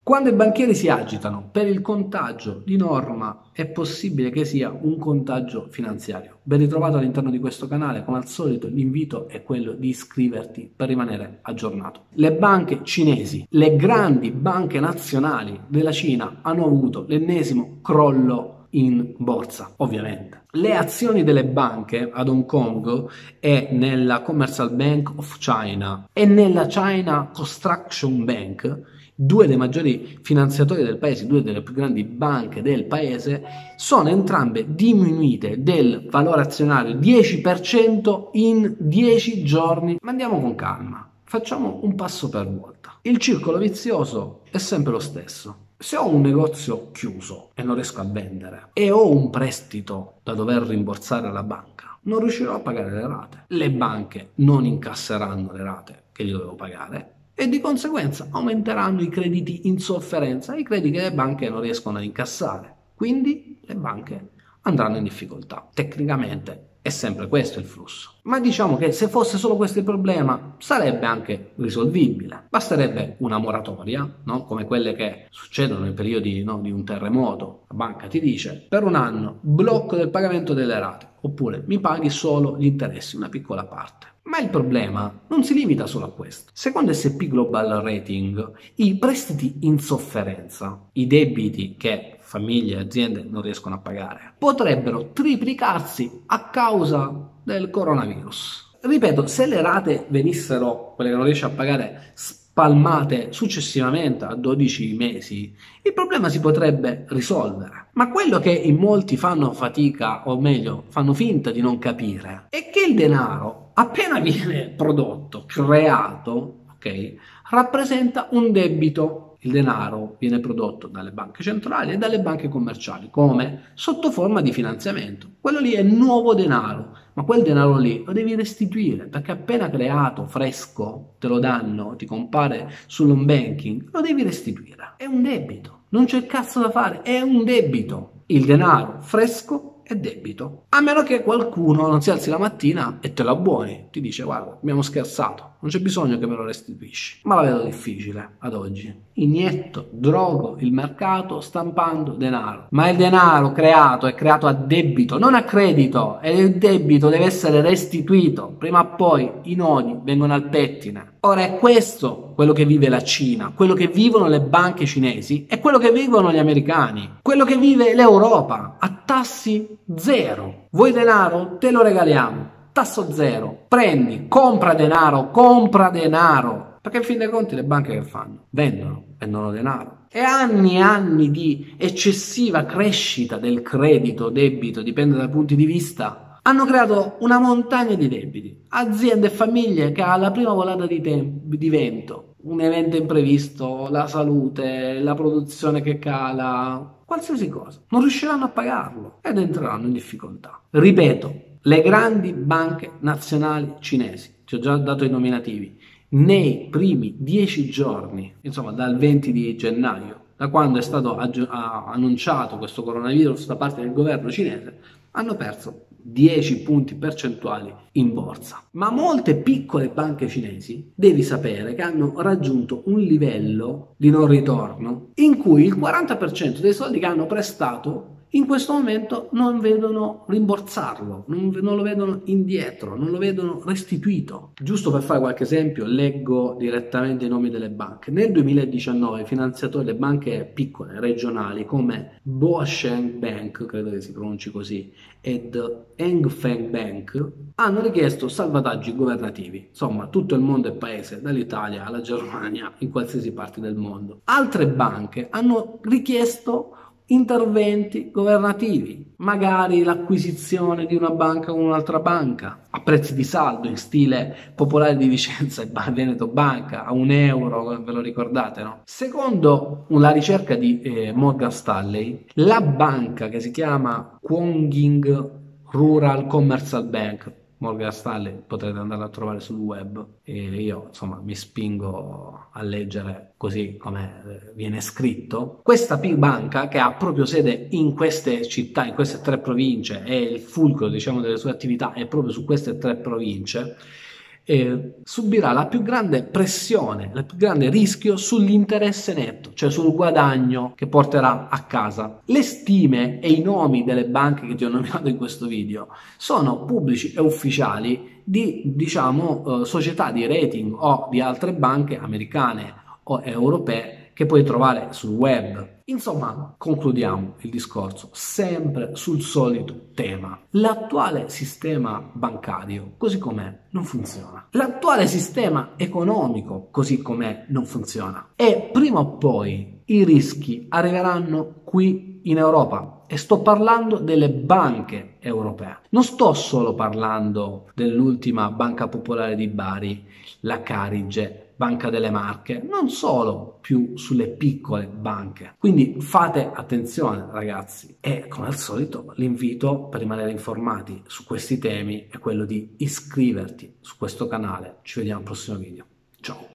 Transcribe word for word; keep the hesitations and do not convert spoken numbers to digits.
Quando i banchieri si agitano per il contagio di norma è possibile che sia un contagio finanziario. Ben ritrovato all'interno di questo canale, come al solito l'invito è quello di iscriverti per rimanere aggiornato. Le banche cinesi, le grandi banche nazionali della Cina hanno avuto l'ennesimo crollo in borsa, ovviamente. Le azioni delle banche ad Hong Kong e nella Commercial Bank of China e nella China Construction Bank, due dei maggiori finanziatori del paese, due delle più grandi banche del paese, sono entrambe diminuite del valore azionario dieci per cento in dieci giorni. Ma andiamo con calma, facciamo un passo per volta. Il circolo vizioso è sempre lo stesso. Se ho un negozio chiuso e non riesco a vendere e ho un prestito da dover rimborsare alla banca, non riuscirò a pagare le rate. Le banche non incasseranno le rate che gli dovevo pagare e di conseguenza aumenteranno i crediti in sofferenza, i crediti che le banche non riescono a incassare. Quindi le banche andranno in difficoltà. Tecnicamente è sempre questo il flusso. Ma diciamo che se fosse solo questo il problema sarebbe anche risolvibile. Basterebbe una moratoria, no? Come quelle che succedono nei periodi, no, di un terremoto. La banca ti dice per un anno blocco del pagamento delle rate, oppure mi paghi solo gli interessi, una piccola parte. Ma il problema non si limita solo a questo. Secondo S P Global Rating, i prestiti in sofferenza, i debiti che famiglie e aziende non riescono a pagare, potrebbero triplicarsi a causa del coronavirus. Ripeto, se le rate venissero, quelle che non riesce a pagare, spalmate successivamente a dodici mesi, il problema si potrebbe risolvere. Ma quello che in molti fanno fatica, o meglio, fanno finta di non capire, è che il denaro, appena viene prodotto, creato, ok, rappresenta un debito. Il denaro viene prodotto dalle banche centrali e dalle banche commerciali come sotto forma di finanziamento. Quello lì è nuovo denaro, ma quel denaro lì lo devi restituire perché appena creato, fresco, te lo danno, ti compare sull'home banking, lo devi restituire. È un debito, non c'è cazzo da fare, è un debito. Il denaro fresco è debito, a meno che qualcuno non si alzi la mattina e te lo abbuoni, ti dice guarda abbiamo scherzato, non c'è bisogno che me lo restituisci. Ma la vedo difficile ad oggi. Inietto, drogo il mercato stampando denaro, ma il denaro creato è creato a debito, non a credito, e il debito deve essere restituito, prima o poi i nodi vengono al pettine. Ora è questo quello che vive la Cina, quello che vivono le banche cinesi e quello che vivono gli americani, quello che vive l'Europa a tassi zero. Vuoi denaro? Te lo regaliamo, tasso zero, prendi, compra denaro, compra denaro, perché in fin dei conti le banche che fanno? Vendono, vendono denaro. E anni e anni di eccessiva crescita del credito, debito, dipende dai punti di vista, hanno creato una montagna di debiti, aziende e famiglie che alla prima volata di, di vento, un evento imprevisto, la salute, la produzione che cala, qualsiasi cosa, non riusciranno a pagarlo ed entreranno in difficoltà. Ripeto, le grandi banche nazionali cinesi, ti ho già dato i nominativi, nei primi dieci giorni, insomma dal venti di gennaio, da quando è stato annunciato questo coronavirus da parte del governo cinese, hanno perso dieci punti percentuali in borsa. Ma molte piccole banche cinesi, devi sapere che hanno raggiunto un livello di non ritorno in cui il quaranta per cento dei soldi che hanno prestato in questo momento non vedono rimborsarlo, non, non lo vedono indietro, non lo vedono restituito. Giusto per fare qualche esempio, leggo direttamente i nomi delle banche. Nel duemiladiciannove i finanziatori delle banche piccole, regionali, come Boasheng Bank, credo che si pronunci così, ed Hengfeng Bank, hanno richiesto salvataggi governativi. Insomma, tutto il mondo è paese, dall'Italia alla Germania, in qualsiasi parte del mondo. Altre banche hanno richiesto interventi governativi, magari l'acquisizione di una banca con un'altra banca a prezzi di saldo in stile Popolare di Vicenza e Veneto Banca a un euro, ve lo ricordate, no? Secondo la ricerca di eh, Morgan Stanley, la banca che si chiama Kwanging Rural Commercial Bank, Morgan Stanley, potrete andare a trovare sul web, e io insomma mi spingo a leggere così come viene scritto. Questa banca, che ha proprio sede in queste città, in queste tre province, e il fulcro, diciamo, delle sue attività è proprio su queste tre province, eh, subirà la più grande pressione, il più grande rischio sull'interesse netto, cioè sul guadagno che porterà a casa. Le stime e i nomi delle banche che ti ho nominato in questo video sono pubblici e ufficiali di, diciamo, eh, società di rating o di altre banche americane o europee che puoi trovare sul web. Insomma, concludiamo il discorso sempre sul solito tema. L'attuale sistema bancario, così com'è, non funziona. L'attuale sistema economico, così com'è, non funziona. E prima o poi i rischi arriveranno qui in Europa. E sto parlando delle banche europee. Non sto solo parlando dell'ultima Banca Popolare di Bari, la Carige, Banca delle Marche, non solo più sulle piccole banche. Quindi fate attenzione, ragazzi, e come al solito l'invito per rimanere informati su questi temi è quello di iscriverti su questo canale. Ci vediamo al prossimo video. Ciao!